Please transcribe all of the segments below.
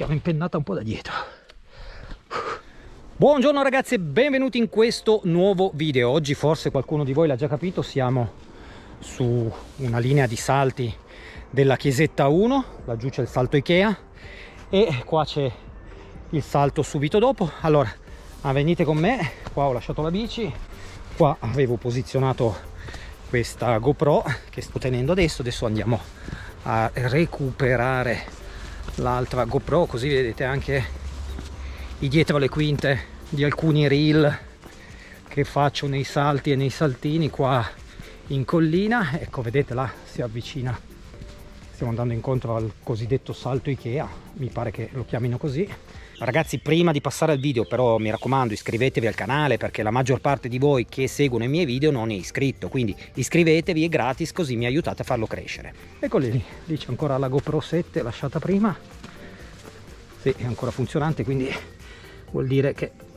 l'ho impennata un po' da dietro. Buongiorno ragazzi e benvenuti in questo nuovo video. Oggi forse qualcuno di voi l'ha già capito, siamo su una linea di salti della chiesetta 1, laggiù c'è il salto Ikea e qua c'è il salto subito dopo. Allora venite con me, qua ho lasciato la bici, qua avevo posizionato questa GoPro che sto tenendo adesso andiamo a recuperare l'altra GoPro, così vedete anche i dietro le quinte di alcuni reel che faccio nei salti e nei saltini qua in collina. Ecco, vedete là si avvicina, stiamo andando incontro al cosiddetto salto Ikea, mi pare che lo chiamino così. Ragazzi, prima di passare al video però mi raccomando, iscrivetevi al canale, perché la maggior parte di voi che seguono i miei video non è iscritto, quindi iscrivetevi, è gratis, così mi aiutate a farlo crescere. Eccoli lì c'è ancora la GoPro 7 lasciata prima, sì, è ancora funzionante, quindi vuol dire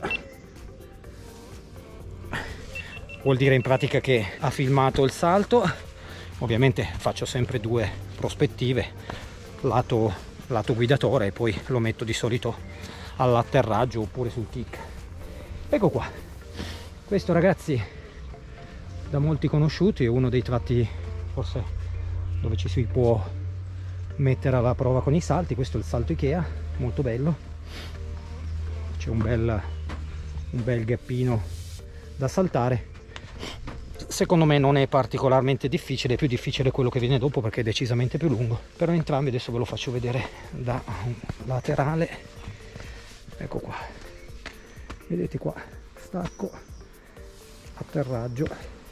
in pratica che ha filmato il salto. Ovviamente faccio sempre due prospettive, lato guidatore, e poi lo metto di solito all'atterraggio oppure sul kick. Ecco qua, questo ragazzi da molti conosciuti è uno dei tratti forse dove ci si può mettere alla prova con i salti. Questo è il salto Ikea, molto bello, c'è un bel gappino da saltare. Secondo me non è particolarmente difficile, è più difficile quello che viene dopo perché è decisamente più lungo, però entrambi adesso ve lo faccio vedere da laterale. Ecco qua, vedete qua, stacco, atterraggio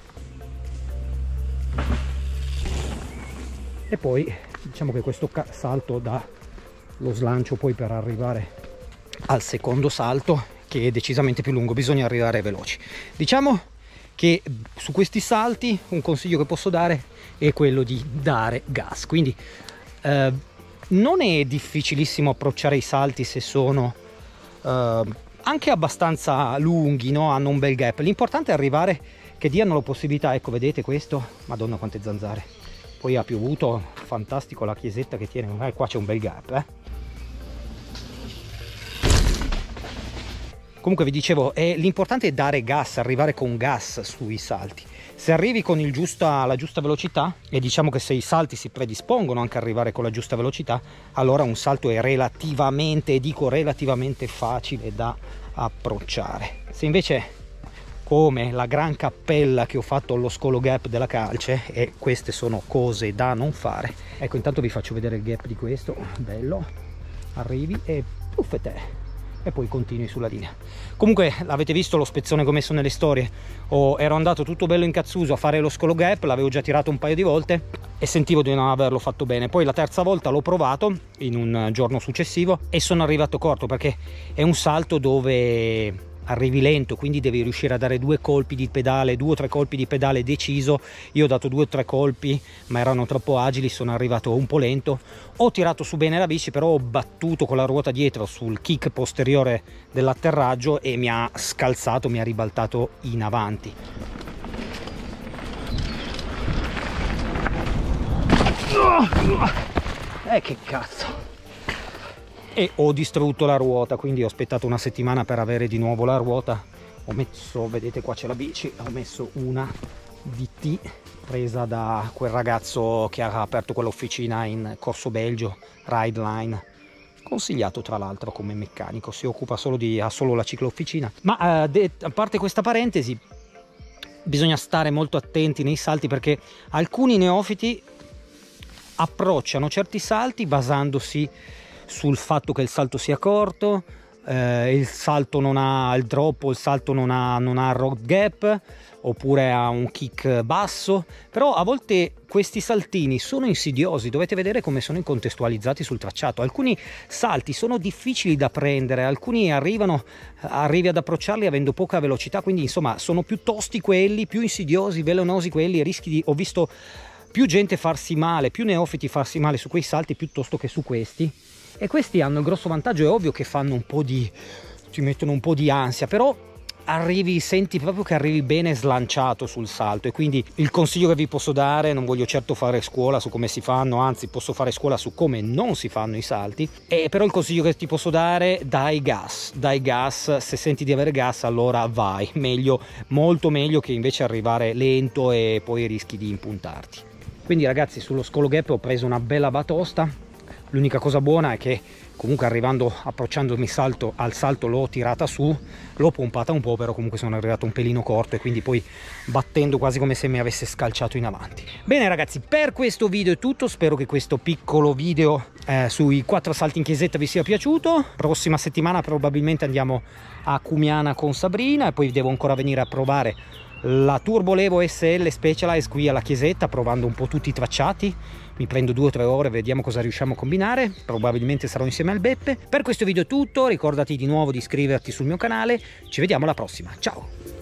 e poi diciamo che questo salto dà lo slancio poi per arrivare al secondo salto, che è decisamente più lungo, bisogna arrivare veloci. Diciamo che su questi salti un consiglio che posso dare è quello di dare gas, quindi non è difficilissimo approcciare i salti se sono anche abbastanza lunghi, no? Hanno un bel gap, l'importante è arrivare che diano la possibilità. Ecco, vedete questo, madonna quante zanzare, poi ha piovuto, fantastico la chiesetta che tiene, qua c'è un bel gap, Comunque vi dicevo, l'importante è dare gas, arrivare con gas sui salti. Se arrivi con la giusta velocità, e diciamo che se i salti si predispongono anche a arrivare con la giusta velocità, allora un salto è relativamente, e dico relativamente, facile da approcciare. Se invece, come la gran cappella che ho fatto allo scolo gap della calce, e queste sono cose da non fare, ecco, intanto vi faccio vedere il gap di questo, bello, arrivi e puffete, e poi continui sulla linea. Comunque l'avete visto lo spezzone che ho messo nelle storie, ero andato tutto bello incazzuso a fare lo scolo gap, l'avevo già tirato un paio di volte e sentivo di non averlo fatto bene. Poi la terza volta l'ho provato in un giorno successivo e sono arrivato corto, perché è un salto dove arrivi lento, quindi devi riuscire a dare due o tre colpi di pedale deciso. Io ho dato 2 o 3 colpi ma erano troppo agili, sono arrivato un po' lento, ho tirato su bene la bici, però ho battuto con la ruota dietro sul kick posteriore dell'atterraggio e mi ha scalzato, mi ha ribaltato in avanti. Che cazzo, e ho distrutto la ruota, quindi ho aspettato una settimana per avere di nuovo la ruota. Ho messo, vedete qua c'è la bici, ho messo una DT presa da quel ragazzo che ha aperto quell'officina in Corso Belgio, Rideline, consigliato tra l'altro come meccanico, si occupa ha solo la cicloofficina. Ma a parte questa parentesi, bisogna stare molto attenti nei salti, perché alcuni neofiti approcciano certi salti basandosi sul fatto che il salto sia corto, il salto non ha il drop, o il salto non ha road gap, oppure ha un kick basso. Però a volte questi saltini sono insidiosi, dovete vedere come sono contestualizzati sul tracciato. Alcuni salti sono difficili da prendere, alcuni arrivi ad approcciarli avendo poca velocità, quindi insomma sono più tosti quelli, più insidiosi, velenosi quelli, ho visto più gente farsi male, più neofiti farsi male su quei salti piuttosto che su questi. E questi hanno il grosso vantaggio, è ovvio che fanno ci mettono un po' di ansia, però senti proprio che arrivi bene slanciato sul salto. E quindi il consiglio che vi posso dare, non voglio certo fare scuola su come si fanno, anzi posso fare scuola su come non si fanno i salti, però il consiglio che ti posso dare: dai gas, se senti di avere gas allora vai, meglio, molto meglio che invece arrivare lento e poi rischi di impuntarti. Quindi ragazzi, sullo Scolo Gap ho preso una bella batosta. L'unica cosa buona è che comunque approcciandomi al salto l'ho tirata su, l'ho pompata un po', però comunque sono arrivato un pelino corto e quindi poi battendo quasi come se mi avesse scalciato in avanti. Bene ragazzi, per questo video è tutto, spero che questo piccolo video sui 4 salti in chiesetta vi sia piaciuto. Prossima settimana probabilmente andiamo a Cumiana con Sabrina e poi devo ancora venire a provare la Turbo Levo SL Specialized qui alla chiesetta, provando un po' tutti i tracciati. Mi prendo 2 o 3 ore, vediamo cosa riusciamo a combinare, probabilmente sarò insieme al Beppe. Per questo video è tutto, ricordati di nuovo di iscriverti sul mio canale, ci vediamo alla prossima, ciao!